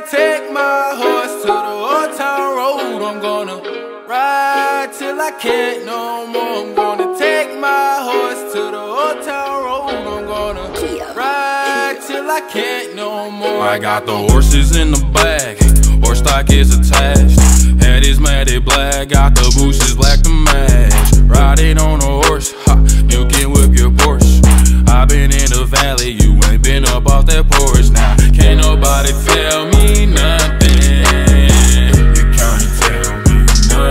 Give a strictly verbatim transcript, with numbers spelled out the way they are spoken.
take my horse to the old town road. I'm gonna ride till I can't no more. I'm gonna take my horse to the old town road. I'm gonna ride till I can't no more. I got the horses in the bag, horse stock is attached. Head is matted black, got the bushes black to match. Riding on a horse, ha, you can whip